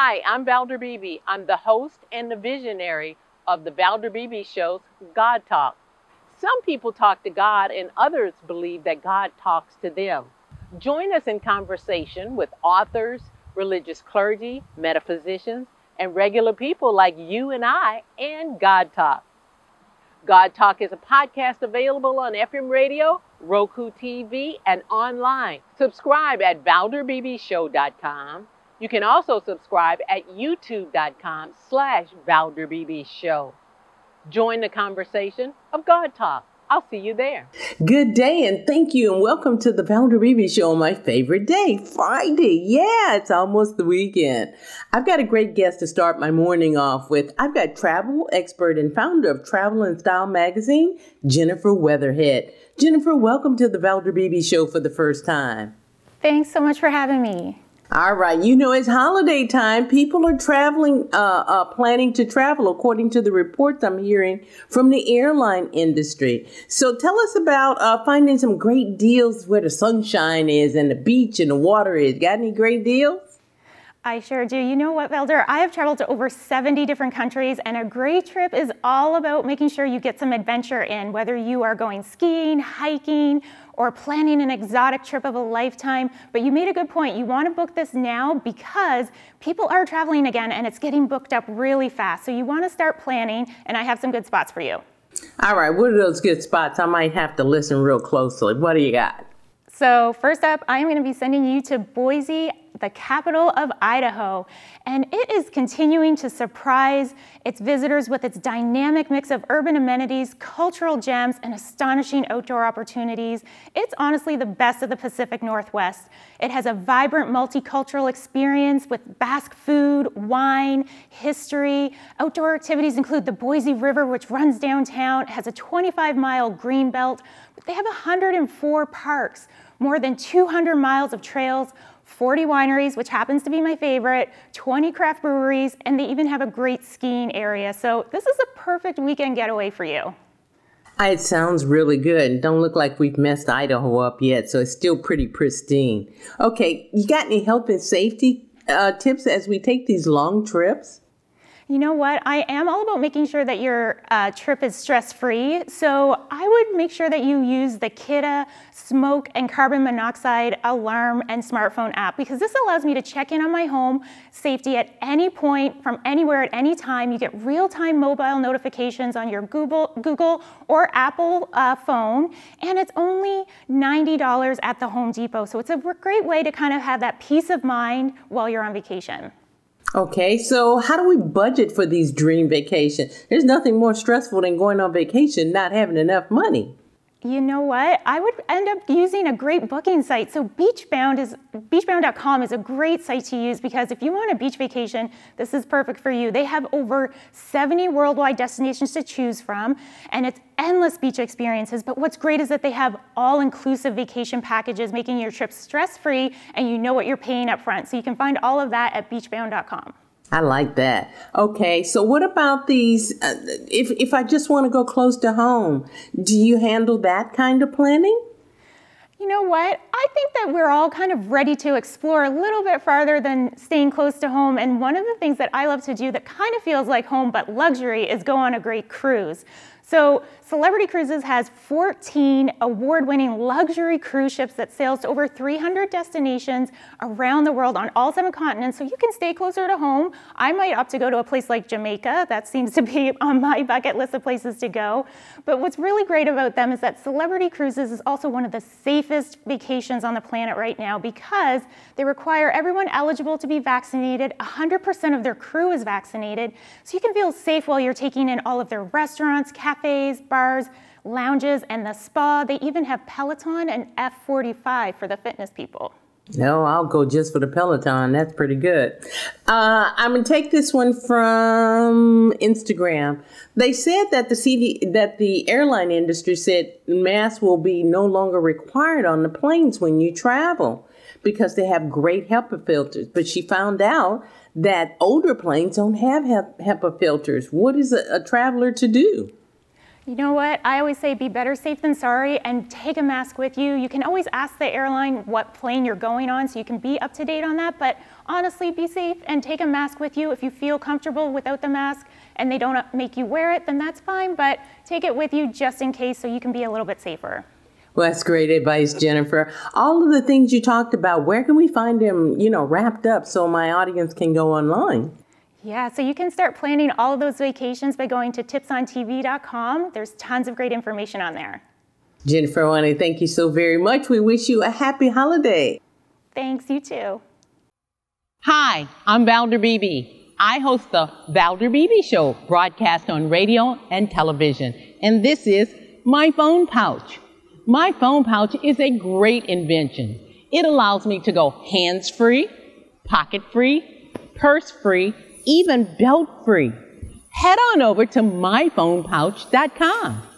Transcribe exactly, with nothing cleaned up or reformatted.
Hi, I'm Valder Beebe. I'm the host and the visionary of the Valder Beebe Show's God Talk. Some people talk to God and others believe that God talks to them. Join us in conversation with authors, religious clergy, metaphysicians, and regular people like you and I and God Talk. God Talk is a podcast available on F M radio, Roku T V, and online. Subscribe at valder b b show dot com. You can also subscribe at youtube.com slash Valder Beebe Show. Join the conversation of God Talk. I'll see you there. Good day and thank you and welcome to the Valder Beebe Show on my favorite day, Friday. Yeah, it's almost the weekend. I've got a great guest to start my morning off with. I've got travel expert and founder of Travel and Style magazine, Jennifer Weatherhead. Jennifer, welcome to the Valder Beebe Show for the first time. Thanks so much for having me. All right. You know, it's holiday time. People are traveling, uh, uh, planning to travel, according to the reports I'm hearing from the airline industry. So tell us about uh, finding some great deals where the sunshine is and the beach and the water is. Got any great deals? I sure do. You know what, Valder? I have traveled to over seventy different countries, and a great trip is all about making sure you get some adventure in, whether you are going skiing, hiking, or planning an exotic trip of a lifetime. But you made a good point. You want to book this now because people are traveling again, and it's getting booked up really fast. So you want to start planning, and I have some good spots for you. All right. What are those good spots? I might have to listen real closely. What do you got? So first up, I am going to be sending you to Boise, the capital of Idaho. And it is continuing to surprise its visitors with its dynamic mix of urban amenities, cultural gems, and astonishing outdoor opportunities. It's honestly the best of the Pacific Northwest. It has a vibrant multicultural experience with Basque food, wine, history. Outdoor activities include the Boise River, which runs downtown. It has a twenty-five mile green belt. But they have one hundred four parks, more than two hundred miles of trails, forty wineries, which happens to be my favorite, twenty craft breweries, and they even have a great skiing area. So this is a perfect weekend getaway for you. It sounds really good. Don't look like we've messed Idaho up yet, so it's still pretty pristine. Okay, you got any health and safety uh, tips as we take these long trips? You know what? I am all about making sure that your uh, trip is stress-free. So I would make sure that you use the Kidde smoke and carbon monoxide alarm and smartphone app, because this allows me to check in on my home safety at any point from anywhere at any time. You get real-time mobile notifications on your Google, Google or Apple uh, phone, and it's only ninety dollars at the Home Depot. So it's a great way to kind of have that peace of mind while you're on vacation. Okay, so how do we budget for these dream vacations? There's nothing more stressful than going on vacation, not having enough money. You know what? I would end up using a great booking site. So Beachbound is beachbound dot com is a great site to use because if you want a beach vacation, this is perfect for you. They have over seventy worldwide destinations to choose from, and it's endless beach experiences. But what's great is that they have all-inclusive vacation packages, making your trip stress-free, and you know what you're paying up front. So you can find all of that at beachbound dot com. I like that. Okay, so what about these, uh, if, if I just want to go close to home, do you handle that kind of planning? You know what? I think that we're all kind of ready to explore a little bit farther than staying close to home. And one of the things that I love to do that kind of feels like home but luxury is go on a great cruise. So Celebrity Cruises has fourteen award-winning luxury cruise ships that sails to over three hundred destinations around the world on all seven continents, so you can stay closer to home. I might opt to go to a place like Jamaica. That seems to be on my bucket list of places to go. But what's really great about them is that Celebrity Cruises is also one of the safest vacations on the planet right now because they require everyone eligible to be vaccinated. one hundred percent of their crew is vaccinated, so you can feel safe while you're taking in all of their restaurants, cafes, bars, lounges, and the spa. They even have Peloton and F forty-five for the fitness people. No, I'll go just for the Peloton. That's pretty good. Uh, I'm going to take this one from Instagram. They said that the C D, that the airline industry said masks will be no longer required on the planes when you travel because they have great HEPA filters. But she found out that older planes don't have HEPA filters. What is a, a traveler to do? You know what? I always say be better safe than sorry and take a mask with you. You can always ask the airline what plane you're going on so you can be up to date on that, but honestly, be safe and take a mask with you. If you feel comfortable without the mask and they don't make you wear it, then that's fine, but take it with you just in case so you can be a little bit safer. Well, that's great advice, Jennifer. All of the things you talked about, where can we find them, you know, wrapped up so my audience can go online? Yeah, so you can start planning all of those vacations by going to tips on T V dot com. There's tons of great information on there. Jennifer, I want to thank you so very much. We wish you a happy holiday. Thanks, you too. Hi, I'm Valder Beebe. I host the Valder Beebe Show, broadcast on radio and television. And this is My Phone Pouch. My Phone Pouch is a great invention. It allows me to go hands-free, pocket-free, purse-free, even belt-free. Head on over to my phone pouch dot com.